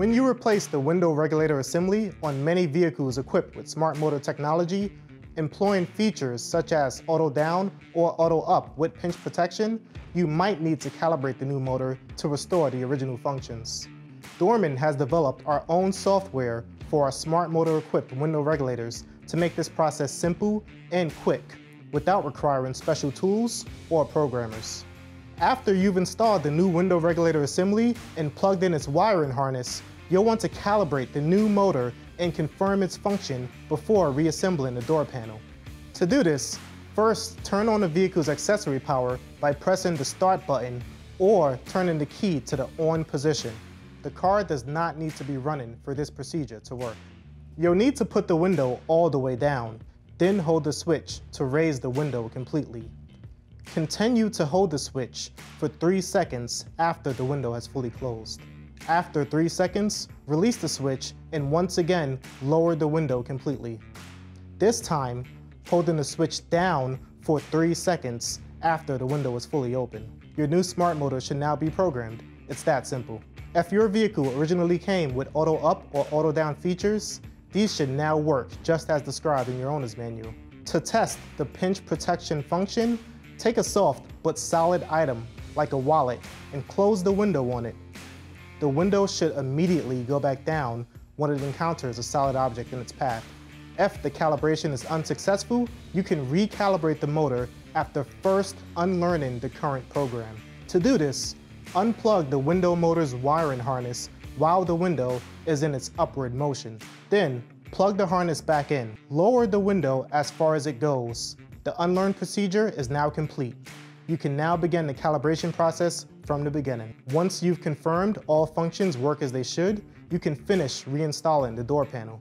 When you replace the window regulator assembly on many vehicles equipped with smart motor technology, employing features such as auto down or auto up with pinch protection, you might need to calibrate the new motor to restore the original functions. Dorman has developed our own software for our smart motor equipped window regulators to make this process simple and quick without requiring special tools or programmers. After you've installed the new window regulator assembly and plugged in its wiring harness, you'll want to calibrate the new motor and confirm its function before reassembling the door panel. To do this, first turn on the vehicle's accessory power by pressing the start button or turning the key to the on position. The car does not need to be running for this procedure to work. You'll need to put the window all the way down, then hold the switch to raise the window completely. Continue to hold the switch for 3 seconds after the window has fully closed. After 3 seconds, release the switch and once again lower the window completely. This time, holding the switch down for 3 seconds after the window is fully open. Your new smart motor should now be programmed. It's that simple. If your vehicle originally came with auto up or auto down features, these should now work just as described in your owner's manual. To test the pinch protection function, take a soft but solid item like a wallet and close the window on it. The window should immediately go back down when it encounters a solid object in its path. If the calibration is unsuccessful, you can recalibrate the motor after first unlearning the current program. To do this, unplug the window motor's wiring harness while the window is in its upward motion. Then, plug the harness back in. Lower the window as far as it goes. The unlearn procedure is now complete. You can now begin the calibration process from the beginning. Once you've confirmed all functions work as they should, you can finish reinstalling the door panel.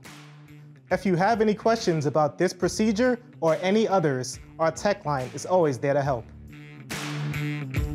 If you have any questions about this procedure or any others, our tech line is always there to help.